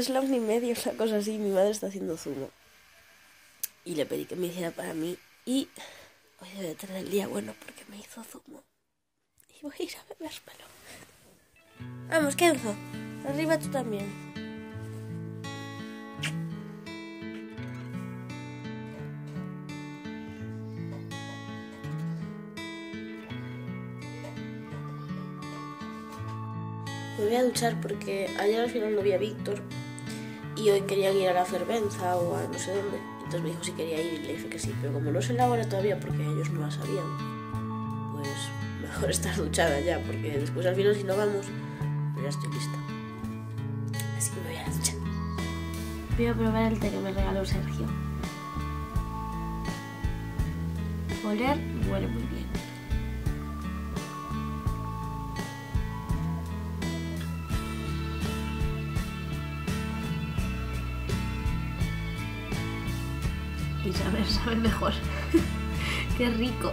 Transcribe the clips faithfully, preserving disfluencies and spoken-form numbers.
es la una y media, una cosa así, mi madre está haciendo zumo. Y le pedí que me hiciera para mí. Y hoy debe tener el día bueno porque me hizo zumo. Y voy a ir a bebérmelo. Vamos, Kenzo. Arriba tú también. Me voy a duchar porque ayer al final no vi a Víctor y hoy querían ir a la Fervenza o a no sé dónde. Entonces me dijo si quería ir y le dije que sí, pero como no sé la hora todavía porque ellos no la sabían, pues mejor estar duchada ya, porque después al final si no vamos, pues ya estoy lista. Así que me voy a la ducha. Voy a probar el té que me regaló Sergio. Oler huele muy bien. Y sabe, sabe mejor. Qué rico.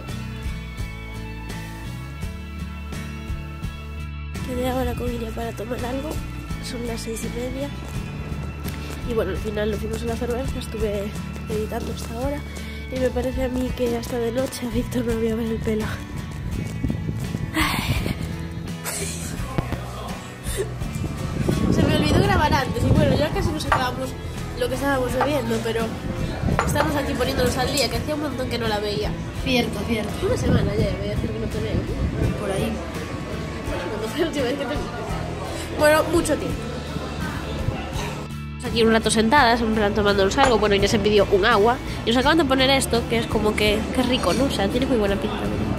Quedé ahora con Iria para tomar algo. Son las seis y media. Y bueno, al final lo fuimos a la Fervenza. Estuve editando hasta ahora. Y me parece a mí que hasta de noche a Víctor no voy a ver el pelo. Se me olvidó grabar antes. Y bueno, ya casi nos acabamos lo que estábamos bebiendo, pero estamos aquí poniéndonos al día, que hacía un montón que no la veía. Cierto, cierto. Una semana ya, voy a decir que no te veo. Por ahí. Cuando fue la última vez que te... Bueno, mucho tiempo. Aquí un rato sentadas, en plan tomándonos algo. Bueno, ya se pidió un agua. Y nos acaban de poner esto, que es como que... Qué rico, ¿no? O sea, tiene muy buena pinta.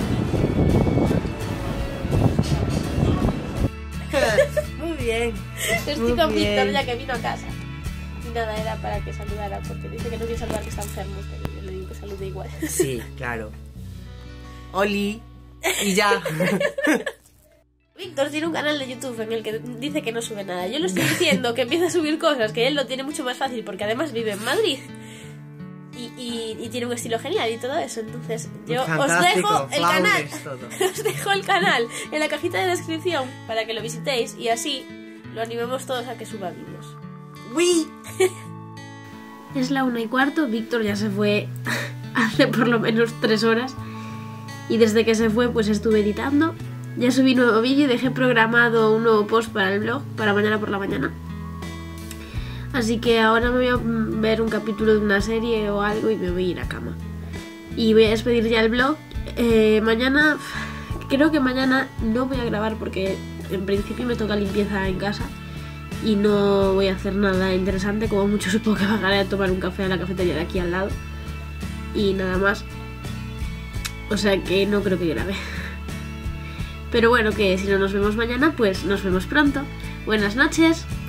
Muy bien. Estoy Muy con bien. Víctor ya que vino a casa. Y nada, era para que saludara, porque dice que no quiere saludar, que está enfermo, pero yo le digo que salude igual. Sí, claro. Oli. Y ya. Víctor tiene un canal de YouTube en el que dice que no sube nada. Yo le estoy diciendo que empieza a subir cosas, que él lo tiene mucho más fácil, porque además vive en Madrid. Y, y, y tiene un estilo genial y todo eso. Entonces yo Fantástico, os dejo el canal todo. os dejo el canal en la cajita de descripción para que lo visitéis y así lo animemos todos a que suba vídeos. ¡Uy! Es la una y cuarto. Víctor ya se fue hace por lo menos tres horas y desde que se fue pues estuve editando. Ya subí nuevo vídeo y dejé programado un nuevo post para el blog para mañana por la mañana. Así que ahora me voy a ver un capítulo de una serie o algo y me voy a ir a cama. Y voy a despedir ya el blog. Eh, mañana, creo que mañana no voy a grabar porque en principio me toca limpieza en casa y no voy a hacer nada interesante. Como mucho supongo que bajaré a tomar un café a la cafetería de aquí al lado. Y nada más. O sea que no creo que grabe. Pero bueno, que si no nos vemos mañana, pues nos vemos pronto. Buenas noches.